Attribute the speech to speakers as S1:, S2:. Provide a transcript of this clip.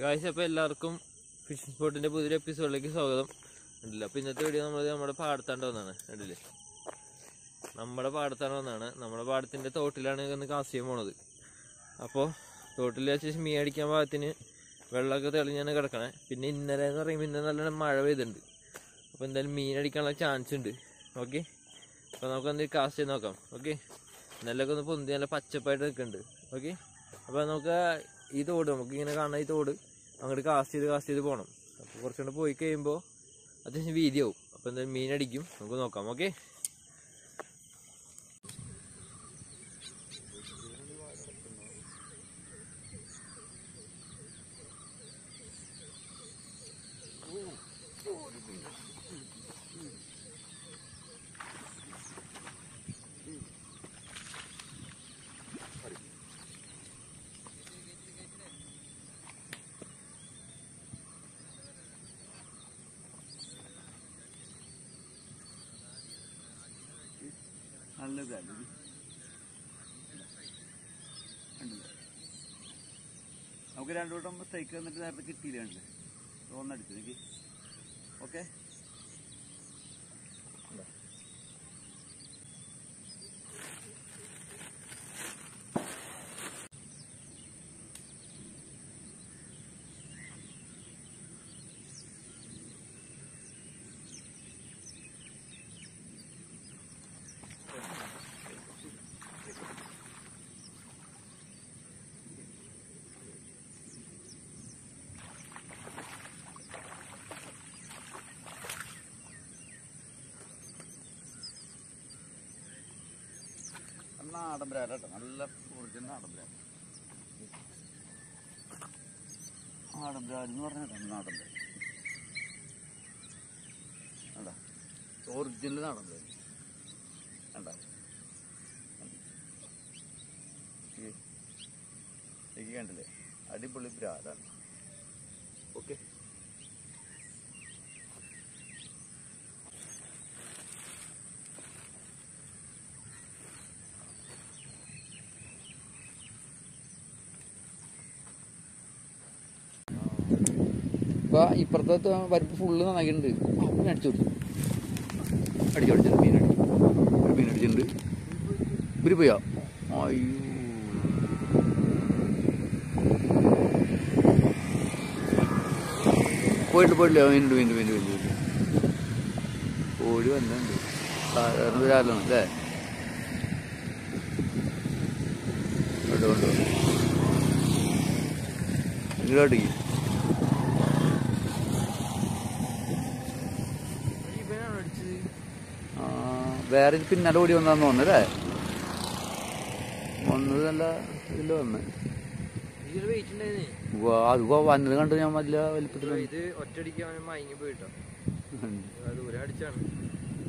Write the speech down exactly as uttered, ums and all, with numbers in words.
S1: Guys, അപ്പോൾ എല്ലാവർക്കും phishing സ്പോട്ടിൻ്റെ പുതിയൊരു എപ്പിസോഡിലേക്ക് സ്വാഗതം. ഉണ്ടല്ലോ. അപ്പോൾ ഇന്നത്തെ വീഡിയോ നമ്മൾ നമ്മുടെ പാടത്താണ്ട് വന്നതാണ്. ഉണ്ടല്ലേ, നമ്മുടെ പാടത്താണ് വന്നതാണ്. നമ്മുടെ പാടത്തിൻ്റെ തോട്ടിലാണ് ഇന്ന് കാസ്റ്റ് ചെയ്യാൻ പോണത്. അപ്പോൾ തോട്ടിൽ വെച്ച് മീൻ അടിക്കാൻ പാകത്തിന് വെള്ളമൊക്കെ തെളിഞ്ഞാണ് കിടക്കണേ. പിന്നെ ഇന്നലെ എന്ന് പറയുമ്പോൾ ഇന്നലെ നല്ല മഴ പെയ്തിട്ടുണ്ട്. അപ്പോൾ എന്തായാലും മീൻ അടിക്കാനുള്ള ചാൻസ് ഉണ്ട്. ഓക്കെ, അപ്പോൾ നമുക്ക് എന്തെങ്കിലും കാസ്റ്റ് ചെയ്ത് നോക്കാം. ഓക്കെ, നെല്ലൊക്കെ ഒന്ന് പൊന്തി നല്ല പച്ചപ്പായിട്ട് നിൽക്കുന്നുണ്ട്. ഓക്കെ, അപ്പോൾ നമുക്ക് ഈ തോട് നമുക്ക് ഇങ്ങനെ കാണുന്ന ഈ തോട് അങ്ങോട്ട് കാസ്റ്റ് ചെയ്ത് കാസ്റ്റ് ചെയ്ത് പോകണം. അപ്പോൾ കുറച്ചുകൊണ്ട് പോയി കഴിയുമ്പോൾ അത്യാവശ്യം വീതിയാവും. അപ്പോൾ എന്തായാലും മീൻ അടിക്കും, നമുക്ക് നോക്കാം. ഓക്കെ,
S2: നല്ലതല്ല നമുക്ക് രണ്ടു വട്ടം സ്ട്രൈക്ക് വന്നിട്ട് നേരത്തെ കിട്ടിയില്ല. ഒന്നടിച്ചു എനിക്ക്. ഓക്കെ, നാടൻ ബ്രാല കേട്ടോ, നല്ല ഒറിജിനൽ നാടൻ ബ്രാല. നാടൻ ബ്രാൽ എന്ന് പറഞ്ഞാൽ നാടൻ ബ്രാൽ കണ്ടാ, ഒറിജിനൽ നാടൻ ബ്രാൽ കണ്ടാ. എനിക്ക് കണ്ടില്ലേ, അടിപൊളി ബ്രാലാണ്. ഓക്കെ,
S3: ഇപ്പൊ ഇപ്പുറത്തെ പരിപ്പ് ഫുള്ള് നന്നാക്കിയിട്ടുണ്ട്. മീൻ അടിച്ചു കൊടുത്തു, അടിച്ചു അടിച്ചത് മീൻ അടിച്ചു ഒരു മീൻ അടിച്ചിട്ടുണ്ട്. ഒരു പോയാ അയ്യോ, പോയിട്ട് പോയിട്ടില്ല. വീണ്ടും വീണ്ടും വീണ്ടും വീണ്ടും വീണ്ടും ഓടി വന്നുണ്ട്. സാധാരണ ഒരാളാണ് അല്ലേ. കൊണ്ട് കൊണ്ട് ഇങ്ങോട്ടേക്ക് വേറെ പിന്നാലെ ഓടി വന്നാന്ന് തോന്നുന്നല്ലേ. വന്നത് നല്ല ഇതില് വന്ന് അത് വന്നത് കണ്ട് ഞാൻ വലിയ വലിപ്പത്തിൽ
S1: ഇത് ഒറ്റയടിക്ക് മയങ്ങി പോയിട്ടോ. ദൂരെ അടിച്ചാണ്.